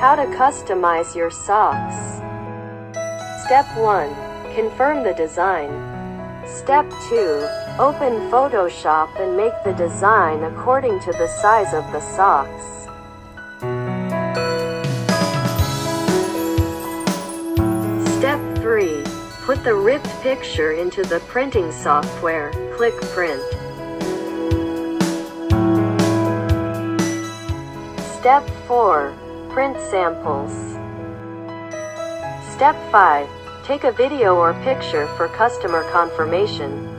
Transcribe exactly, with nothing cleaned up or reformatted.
How to customize your socks. Step one. Confirm the design. Step two. Open Photoshop and make the design according to the size of the socks. Step three. Put the ripped picture into the printing software. Click Print. Step four. Print samples. Step five. Take a video or picture for customer confirmation.